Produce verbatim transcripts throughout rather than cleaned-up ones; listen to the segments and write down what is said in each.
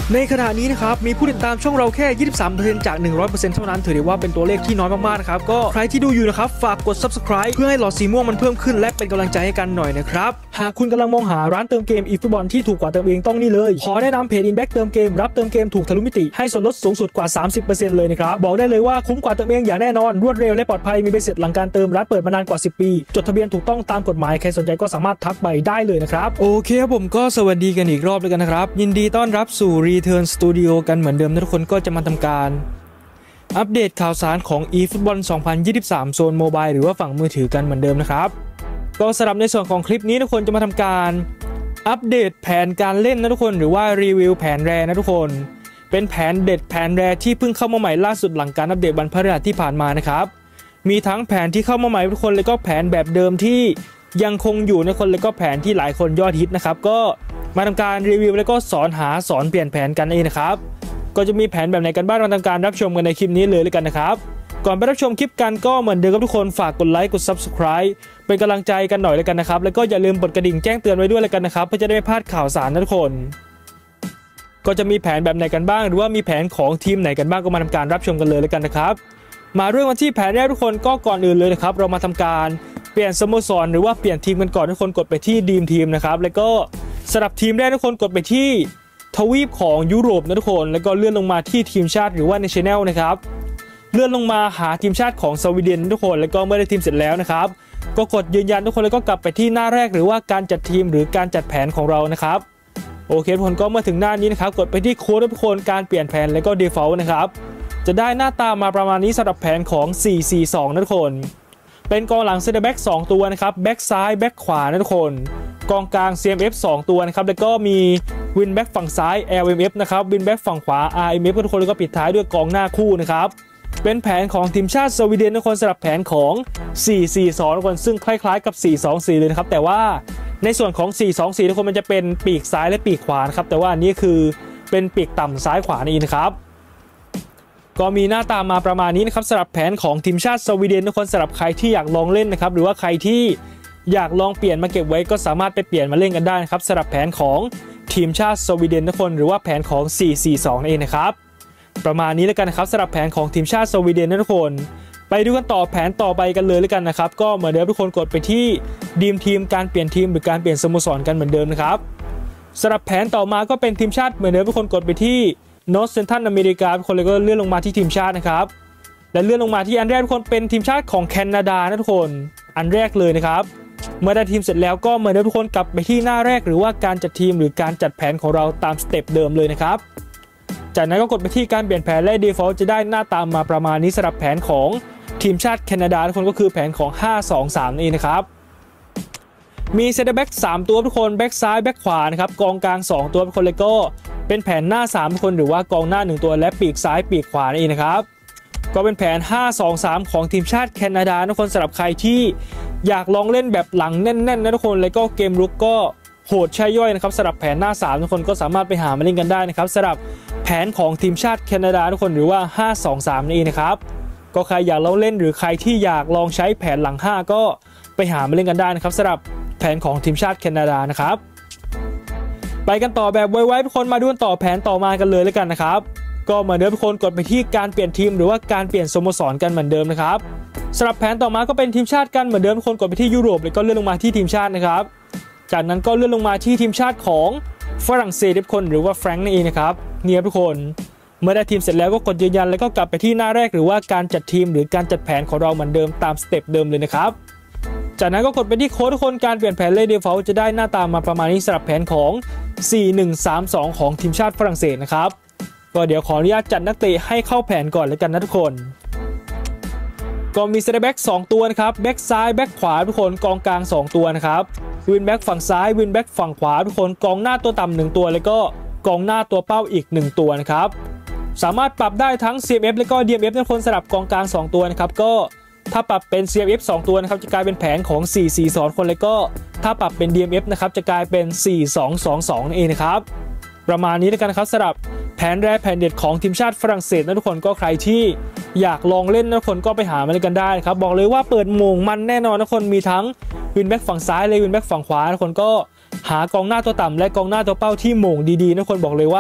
ในขณะนี้นะครับมีผู้ติดตามช่องเราแค่ ยี่สิบสามเปอร์เซ็นต์ จาก หนึ่งร้อยเปอร์เซ็นต์ เท่านั้นถือได้ว่าเป็นตัวเลขที่น้อยมากๆนะครับก็ใครที่ดูอยู่นะครับฝากกด ซับสไครบ์ เพื่อให้หลอดสีม่วงมันเพิ่มขึ้นและเป็นกำลังใจให้กันหน่อยนะครับหากคุณกำลังมองหาร้านเติมเกมอีฟุตบอลที่ถูกกว่าเติมเองต้องนี่เลยขอแนะนำเพจ อินแบ็ก เติมเกมรับเติมเกมถูกทะลุมิติให้ส่วนลดสูงสุดกว่า สามสิบเปอร์เซ็นต์ เลยนะครับบอกได้เลยว่าคุ้มกว่าเติมเองอย่างแน่นอนรวดเร็วและปลอดภัยมีใบเสร็จหลังการเติมร้านเปิดมานานกว่าสิบปีจดทะเบียนถูกต้องตามกฎหมายใครสนใจก็สามารถทักไปได้เลยนะครับโอเคครับผมก็สวัสดีกันอีกรอบเลยกันนะครับยินดีต้อนรับสู่ Return Studio กันเหมือนเดิมทุกคนก็จะมาทำการอัปเดตข่าวสารของ eFootball สองพันยี่สิบสาม โซนโมบายหรือว่าฝั่งมือถือกันเหมือนเดิมนะครับก็สำหรับในส่วนของคลิปนี้ทุกคนจะมาทำการอัปเดตแผนการเล่นนะทุกคนหรือว่ารีวิวแผนแรนะทุกคนเป็นแผนเด็ดแผนแรที่เพิ่งเข้ามาใหม่ล่าสุดหลังการอัปเดตวันพฤหัสที่ผ่านมานะครับมีทั้งแผนที่เข้ามาใหม่ทุกคนแล้วก็แผนแบบเดิมที่ยังคงอยู่ในคนแล้วก็แผนที่หลายคนยอดฮิตนะครับก็มาทำการรีวิวแล้วก็สอนหาสอนเปลี่ยนแผนกันเองนะครับก็จะมีแผนแบบไหนกันบ้างเราทำการรับชมกันในคลิปนี้เลยเลยกันนะครับก่อนไปรับชมคลิปกันก็เหมือนเดิมครับทุกคนฝากกดไลค์กด ซับสไครบ์ เป็นกำลังใจกันหน่อยเลยกันนะครับแล้วก็อย่าลืมกดกระดิ่งแจ้งเตือนไว้ด้วยเลยกันนะครับเพื่อจะได้ไม่พลาดข่าวสารนะทุกคนก็จะมีแผนแบบไหนกันบ้างหรือว่ามีแผนของทีมไหนกันบ้างก็มาทำการรับชมกันเลยเลยกันนะครับมาเรื่องวันที่แผนแรกทุกคนก็ก่อนอื่นเลยนะครับเรามาทำการเปลี่ยนสโมสรหรือว่าเปลี่ยนทีมกันก่อนทุกคนกดไปที่ดีมทีมนะครับแล้วก็สลับทีมแรกทุกคนกดไปที่ทวีปของยุโรปนะทุกคนแล้วก็เลื่อนลงมาที่ทีมชาติหรือว่า National นะครับเลื่อนลงมาหาทีมชาติของสวีเดนทุกคนแล้วก็เมื่อได้ทีมเสร็จแล้วนะครับก็กดยืนยันทุกคนแล้วก็กลับไปที่หน้าแรกหรือว่าการจัดทีมหรือการจัดแผนของเรานะครับโอเคทุกคนก็เมื่อถึงหน้านี้นะครับกดไปที่โค้ดทุกคนการเปลี่ยนแผนแล้วก็ Default นะครับจะได้หน้าตามาประมาณนี้สำหรับแผนของ สี่ สี่ สอง นะทุกคนเป็นกองหลังเซนเตอร์แบ็กสองตัวนะครับแบ็กซ้ายแบ็กขวานะทุกคนกองกลาง ซี เอ็ม เอฟ สองตัวนะครับแล้วก็มีวินแบ็กฝั่งซ้าย แอล เอ็ม เอฟ นะครับวินแบ็กฝั่งขวา อาร์ เอ็ม เอฟ ทุกคนแล้วก็ปิดท้ายด้วยกองหน้าคู่นะครับเป็นแผนของทีมชาติสวีเดนทุกคนสำหรับแผนของ สี่ สี่ สอง ทุกคนซึ่งคล้ายๆกับ สี่ สอง สี่ เลยนะครับแต่ว่าในส่วนของ สี่ สอง สี่ ทุกคนมันจะเป็นปีกซ้ายและปีกขวานะครับแต่ว่าอันนี้คือเป็นปีกต่ำซ้ายขวานี่นะครับก็มีหน้าตามาประมาณนี้นะครับสำหรับแผนของทีมชาติสวีเดนทุกคนสำหรับใครที่อยากลองเล่นนะครับหรือว่าใครที่อยากลองเปลี่ยนมาเก็บไว้ก็สามารถไปเปลี่ยนมาเล่นกันได้นะครับสำหรับแผนของทีมชาติสวีเดนทุกคนหรือว่าแผนของ สี่ สี่ สอง นั่นเองนะครับประมาณนี้แล้วกันนะครับสำหรับแผนของทีมชาติสวีเดนทุกคนไปดูกันต่อแผนต่อไปกันเลยแล้วกันนะครับก็เหมือนเดิมทุกคนกดไปที่ดีมทีมการเปลี่ยนทีมหรือการเปลี่ยนสโมสรกันเหมือนเดิมนะครับสำหรับแผนต่อมาก็เป็นทีมชาติเหมือนเดิมทุกคนกดไปที่นอร์ทเซนทรัลอเมริกาทุกคนเลยก็เลื่อนลงมาที่ทีมชาตินะครับและเลื่อนลงมาที่อันแรกทุกคนเป็นทีมชาติของแคนาดานะทุกคนอันแรกเลยนะครับเมื่อได้ทีมเสร็จแล้วก็เหมือนเดิมทุกคนกลับไปที่หน้าแรกหรือว่าการจัดทีมหรือการจัดแผนของเราตามสเต็ปเดิมเลยนะครับจากนั้นก็กดไปที่การเปลี่ยนแผนและ Default จะได้หน้าตามมาประมาณนี้สำหรับแผนของทีมชาติแคนาดาทุกคนก็คือแผนของ ห้า สอง สาม นี่นะครับมีเซนเตอร์แบ็กสามตัวทุกคนแบ็กซ้ายแบ็กขวานะครับกองกลางสองตัวทุกคนเลยก็เป็นแผนหน้าสามทุกคนหรือว่ากองหน้าหนึ่งตัวและปีกซ้ายปีกขวานี่นะครับก็เป็นแผน ห้า สอง สาม ของทีมชาติแคนาดาทุกคนสำหรับใครที่อยากลองเล่นแบบหลังแน่นๆนะทุกคนแล้วก็เกมรุกก็โหดใช่ย่อยนะครับสำหรับแผนหน้าสามทุกคนก็สามารถไปหามาเล่นกันได้นะครับสำหรับแผนของทีมชาติแคนาดาทุกคนหรือว่า ห้า สอง สาม นี่นะครับก็ใครอยากลองเล่นหรือใครที่อยากลองใช้แผนหลังห้าก็ไปหามาเล่นกันได้นะครับสำหรับแผนของทีมชาติแคนาดานะครับไปกันต่อแบบไวๆทุกคนมาดูต่อแผนต่อมากันเลยแล้วกันนะครับก็เหมือนเดิมทุกคนกดไปที่การเปลี่ยนทีมหรือว่าการเปลี่ยนสโมสรกันเหมือนเดิมนะครับสำหรับแผนต่อมาก็เป็นทีมชาติกันเหมือนเดิมทุกคนกดไปที่ยุโรปแล้วก็เลื่อนลงมาที่ทีมชาตินะครับจากนั้นก็เลื่อนลงมาที่ทีมชาติของฝรั่งเศสทุกคนหรือว่าแฟรงค์นั่นเองนะครับเนี่ยทุกคนเมื่อได้ทีมเสร็จแล้วก็กดยืนยันแล้วก็กลับไปที่หน้าแรกหรือว่าการจัดทีมหรือการจัดแผนของเราเหมือนเดิมตามสเต็ปเดิมเลยนะครับจากนั้นก็กดไปที่โค้ดทุกคนการเปลี่ยนแผนเลย Default จะได้หน้าตามาประมาณนี้สำหรับแผนของ สี่ หนึ่ง สาม สอง ของทีมชาติฝรั่งเศสนะครับก็เดี๋ยวขออนุญาตจัดนักเตะให้เข้าแผนก่อนเลยกันนะทุกคนก็มีเซนเตอร์แบ็กสองตัวนะครับแบ็กซ้ายแบ็กขวาทุกคนกองกลางสองตัวนะครับวินแบ็กฝั่งซ้ายวินแบ็กฝั่งขวาทุกคนกองหน้าตัวต่ำหนึ่งตัวแล้วก็กองหน้าตัวเป้าอีกหนึ่งตัวนะครับสามารถปรับได้ทั้ง ซี เอ็ม เอฟ และก็ ดี เอ็ม เอฟ ทุกคนสลับกองกลางสองตัวนะครับก็ถ้าปรับเป็น ซี เอ็ม เอฟ สองตัวนะครับจะกลายเป็นแผนของ สี่ สี่ สอง คนแล้วก็ถ้าปรับเป็น ดี เอ็ม เอฟ นะครับจะกลายเป็น สี่ สอง สอง สอง นั่นเองนะครับประมาณนี้แล้วกันนะครับสำหรับแผนแรกแผนเด็ดของทีมชาติฝรั่งเศสนะทุกคนก็ใครที่อยากลองเล่นนะทุกคนก็ไปหามาเล่นกันได้ครับบอกเลยว่าเปิดโมงมันแน่นอนทุกคนมีทั้งวินแบ็กฝั่งซ้ายเลยวินแบ็กฝั่งขวาทุกคนก็หากองหน้าตัวต่ำและกองหน้าตัวเป้าที่โมงดีๆทุกคนบอกเลยว่า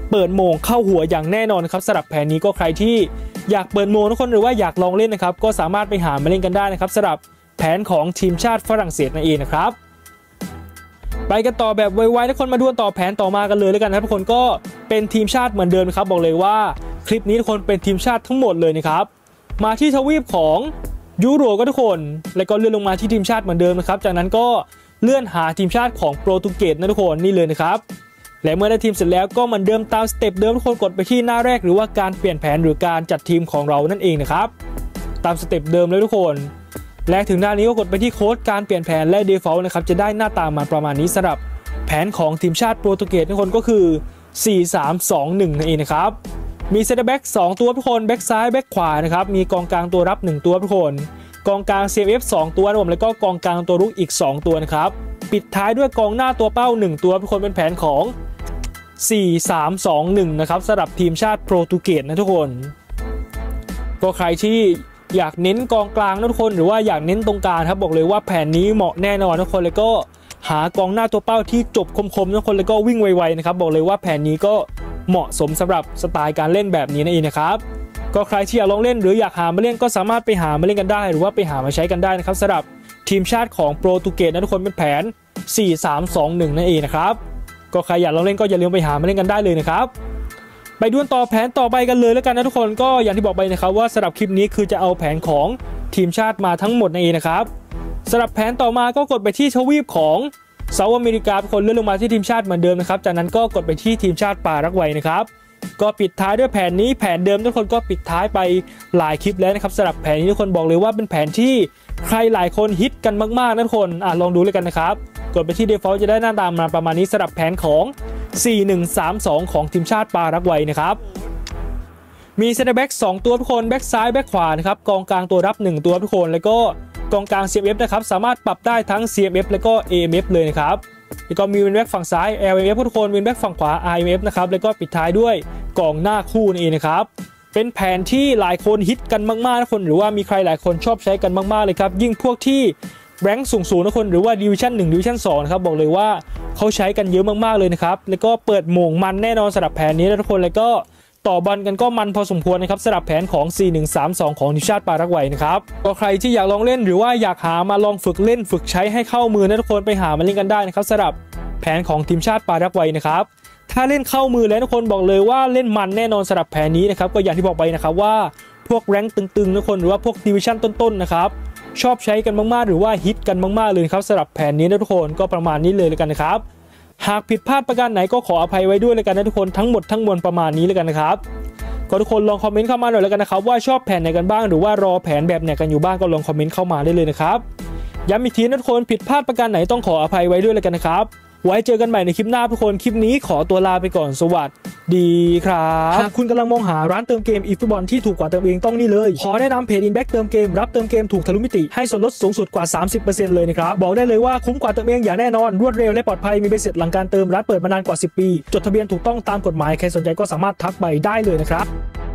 เปิดโมงเข้าหัวอย่างแน่นอนครับสำหรับแผนนี้ก็ใครที่อยากเปิดโมงทุกคนหรือว่าอยากลองเล่นนะครับก็สามารถไปหามาเล่นกันได้นะครับสำหรับแผนของทีมชาติฝรั่งเศสนั่นเองนะครับไปกันต่อแบบไวๆทุกคนมาดูต่อแผนต่อมากันเลยแล้วกันนะทุกคนก็เป็นทีมชาติเหมือนเดิมครับบอกเลยว่าคลิปนี้ทุกคนเป็นทีมชาติทั้งหมดเลยนะครับมาที่ทวีปของยูโรก็ทุกคนแล้วก็เลื่อนลงมาที่ทีมชาติเหมือนเดิมนะครับจากนั้นก็เลื่อนหาทีมชาติของโปรตุเกสนะทุกคนนี่เลยนะครับและเมื่อได้ทีมเสร็จแล้วก็เหมือนเดิมตามสเต็ปเดิมทุกคนกดไปที่หน้าแรกหรือว่าการเปลี่ยนแผนหรือการจัดทีมของเรานั่นเองนะครับตามสเต็ปเดิมเลยทุกคนและถึงหน้านี้ก็กดไปที่โค้ดการเปลี่ยนแผนและ default นะครับจะได้หน้าตามาประมาณนี้สำหรับแผนของทีมชาติโปรตุเกสทุกคนก็คือสี่ สาม สอง หนึ่งนั่นเองนะครับมีเซนเตอร์แบ็กสองตัวทุกคนแบ็กซ้ายแบ็กขวานะครับมีกองกลางตัวรับหนึ่งตัวทุกคนกองกลาง ซี เอ็ม เอฟ สองตัวนะผมแล้วก็กองกลางตัวรุกอีกสองตัวนะครับปิดท้ายด้วยกองหน้าตัวเป้าหนึ่งตัวทุกคนเป็นแผนของสี่ สาม สอง หนึ่งนะครับสำหรับทีมชาติโปรตุเกสนะทุกคนก็ใครที่อยากเน้นกองกลางนะทุกคนหรือว่าอยากเน้นตรงกลางครับบอกเลยว่าแผนนี้เหมาะแน่นอนทุกคนแล้วก็หากองหน้าตัวเป้าที่จบคมๆทุกคนแล้วก็วิ่งไวๆนะครับบอกเลยว่าแผนนี้ก็เหมาะสมสำหรับสไตล์การเล่นแบบนี้นั่นเองนะครับก็ใครที่อยากลองเล่นหรืออยากหามาเล่นก็สามารถไปหามาเล่นกันได้หรือว่าไปหามาใช้กันได้นะครับสำหรับทีมชาติของโปรตุเกสนะทุกคนเป็นแผนสี่ สาม สอง หนึ่งนั่นเองนะครับก็ใครอยากลองเล่นก็อย่าลืมไปหามาเล่นกันได้เลยนะครับไปดูต่อแผนต่อไปกันเลยแล้วกันนะทุกคนก็อย่างที่บอกไปนะครับว่าสำหรับคลิปนี้คือจะเอาแผนของทีมชาติมาทั้งหมดนั่นเองนะครับสำหรับแผนต่อมาก็กดไปที่ทวีปของเซาท์อเมริกาทุกคนเลื่อนลงมาที่ทีมชาติเหมือนเดิมนะครับจากนั้นก็กดไปที่ทีมชาติปารักวัยนะครับก็ปิดท้ายด้วยแผนนี้แผนเดิมทุกคนก็ปิดท้ายไปหลายคลิปแล้วนะครับสำหรับแผนนี้ทุกคนบอกเลยว่าเป็นแผนที่ใครหลายคนฮิตกันมากๆนะทุกคนอ่ะลองดูเลยกันนะครับกดไปที่ default จะได้หน้าตามาประมาณนี้สำหรับแผนของสี่ หนึ่ง สาม สองของทีมชาติปารักวัยนะครับมีเซนเตอร์แบ็กสองตัวทุกคนแบ็กซ้ายแบ็กขวานะครับกองกลางตัวรับหนึ่งตัวทุกคนแล้วก็กองกลาง ซี เอ็ม เอฟ นะครับสามารถปรับได้ทั้ง ซี เอ็ม เอฟ แล้วก็ เอ เอ็ม เอฟ เลยนะครับแล้วก็มีวินแบ็กฝั่งซ้าย แอล เอ็ม เอฟ ทุกคนวินแบ็กฝั่งขวา อาร์ เอ็ม เอฟ นะครับแล้วก็ปิดท้ายด้วยกองหน้าคู่นั่นเองนะครับเป็นแผนที่หลายคนฮิตกันมากๆทุกคนหรือว่ามีใครหลายคนชอบใช้กันมากๆเลยครับยิ่งพวกที่แรงค์สูงๆทุกคนหรือว่าดิวิชั่นหนึ่งดิวิชั่นสองนะครับบอกเลยว่าเขาใช้กันเยอะมากๆเลยนะครับแล้วก็เปิดโหม่งมันแน่นอนสำหรับแผนนี้นะทุกคนแล้วก็ต่อบอลกันก็มันพอสมควรนะครับสำหรับแผนของสี่ หนึ่ง สาม สองของทีมชาติปารักวัยนะครับก็ใครที่อยากลองเล่นหรือว่าอยากหามาลองฝึกเล่นฝึกใช้ให้เข้ามือนะทุกคนไปหามาเล่นกันได้นะครับสำหรับแผนของทีมชาติปารักวัยนะครับถ้าเล่นเข้ามือแล้วทุกคนบอกเลยว่าเล่นมันแน่นอนสำหรับแผนนี้นะครับก็อย่างที่บอกไปนะครับว่าพวกแรงค์ตึงๆทุกคนหรือว่าพวกดิวิชั่นต้นๆนะครับชอบใช้กันมากๆหรือว่าฮิตกันมากๆเลยครับสำหรับแผนนี้นะทุกคนก็ประมาณนี้เลยแล้วกันนะครับหากผิดพลาดประการไหนก็ขออภัยไว้ด้วยเลยกันนะทุกคนทั้งหมดทั้งมวลประมาณนี้เลยกันนะครับก็ทุกคนลองคอมเมนต์เข้ามาหน่อยแล้วกันนะครับว่าชอบแผนไหนกันบ้างหรือว่ารอแผนแบบไหนกันอยู่บ้างก็ลองคอมเมนต์เข้ามาได้เลยนะครับย้ำอีกทีนะทุกคนผิดพลาดประการไหนต้องขออภัยไว้ด้วยเลยกันนะครับไว้เจอกันใหม่ในคลิปหน้าทุกคนคลิปนี้ขอตัวลาไปก่อนสวัสดีครับหากคุณกำลังมองหาร้านเติมเกมอีฟุตบอลที่ถูกกว่าเติมเองต้องนี่เลยขอแนะนำเพจอินแบ็กเติมเกมรับเติมเกมถูกทะลุมิติให้ส่วนลดสูงสุดกว่า สามสิบเปอร์เซ็นต์ เลยนะครับบอกได้เลยว่าคุ้มกว่าเติมเองอย่างแน่นอนรวดเร็วและปลอดภัยมีใบเสร็จหลังการเติมร้านเปิดมานานกว่าสิบปีจดทะเบียนถูกต้องตามกฎหมายใครสนใจก็สามารถทักไปได้เลยนะครับ